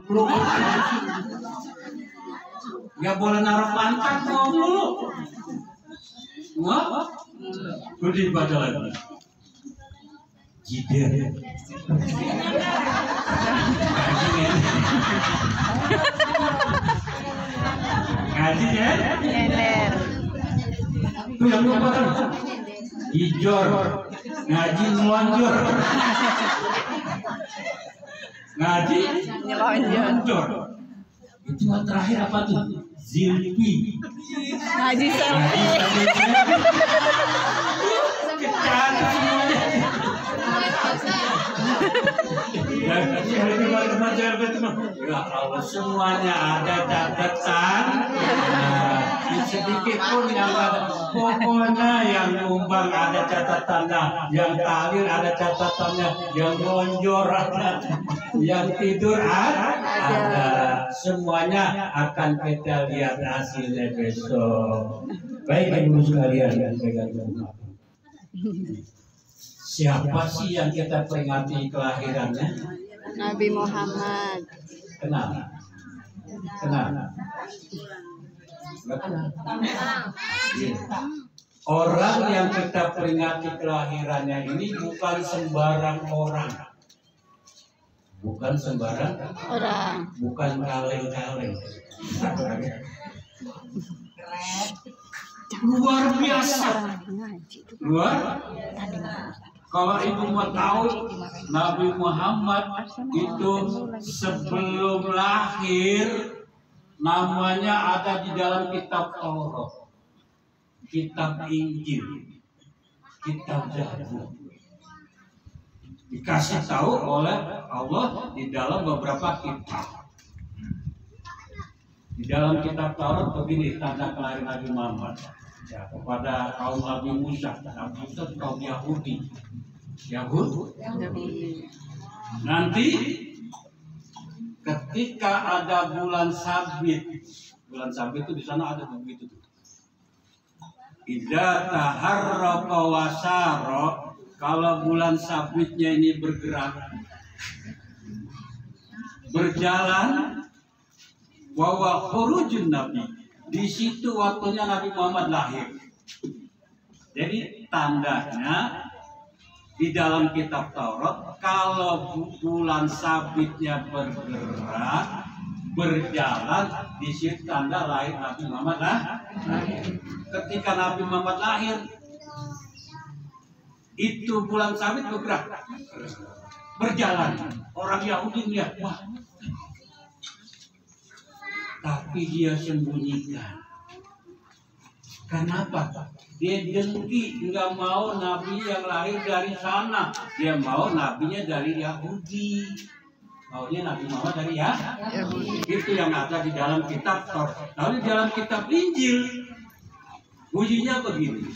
Nggak boleh naruh pantat dulu. Wah, lebih pada lagi. Jider. Ngaji ya? Nyender. Tuh yang lupa kan? Hijor, ngaji melonjor. Ngaji melonjor. Itu yang terakhir apa tuh? Zilpi. Ngaji selfie. Kecantik semuanya. Ya Allah, semuanya ada catatan. Sedikit pun yang ada. Pokoknya yang nyumbang ada catatannya, yang tahlil ada catatannya, yang lonjor ada, yang tidur ada. Semuanya akan kita lihat hasilnya besok. Baik ibu sekalian yang pegang rumah. Siapa sih yang kita peringati kelahirannya? Nabi Muhammad. Kenal? Kenal? Nggak kenal? Iya. Orang yang kita peringati kelahirannya ini bukan sembarang orang. Bukan sembarang Orang. bukan kaleng-kaleng. Luar biasa. Luar. Kalau ibu mau tahu, Nabi Muhammad itu sebelum lahir namanya ada di dalam kitab Taurat, kitab Injil, kitab Zabur. Dikasih tahu oleh Allah di dalam beberapa kitab. Di dalam kitab Taurat begini tanda kelahiran Nabi Muhammad. Ya, kepada kaum Nabi Musa, Nabi Musa kaum Yahudi. Nanti ketika ada bulan sabit itu di sana ada begitu tuh. Idza taharraqa wasara, kalau bulan sabitnya ini bergerak, berjalan, wa khurujun nabi, di situ waktunya Nabi Muhammad lahir. Jadi tandanya di dalam kitab Taurat, kalau bulan sabitnya bergerak, berjalan, di situ tanda lahir Nabi Muhammad Ketika Nabi Muhammad lahir, itu bulan sabit bergerak, berjalan. Orang Yahudi melihat, wah, tapi dia sembunyikan. Kenapa? Dia dengki, nggak mau nabi yang lahir dari sana. Dia mau nabinya dari Yahudi. Maunya Nabi Muhammad dari Yahudi. Itu yang ada di dalam kitab Taurat. Lalu di dalam kitab Injil, bunyinya begini.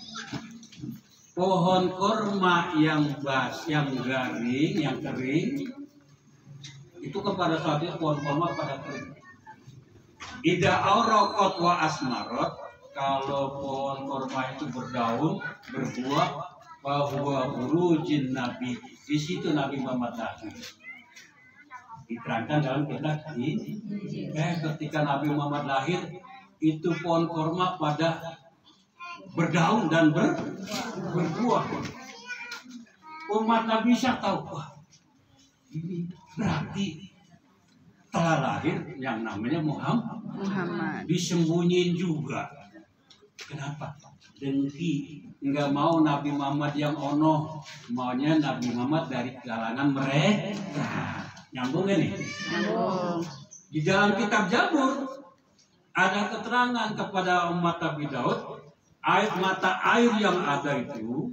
Pohon kurma yang garing, yang kering, itu kepada saat itu pohon kurma pada kering. Ida auraqat wa asmarot, kalau pohon kurma itu berdaun, berbuah, bahwa urujin Nabi, di situ Nabi Muhammad lahir. Diterangkan dalam kitab ini. Ketika Nabi Muhammad lahir, itu pohon kurma pada berdaun dan berbuah. Umat Nabi Isa tahu, wah, ini berarti telah lahir yang namanya Muhammad. Disembunyiin juga. Kenapa? Dengki, nggak mau Nabi Muhammad yang ono, maunya Nabi Muhammad dari kalangan mereka. Nyambung ini? Nyambung. Di dalam kitab Zabur ada keterangan kepada umat Nabi Daud, air mata air yang ada itu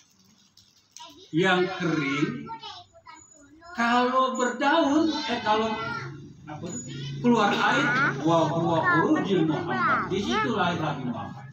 yang kering, kalau berdaun, kalau keluar air, wa khurujil Muhammad, di situ lahir Nabi Muhammad.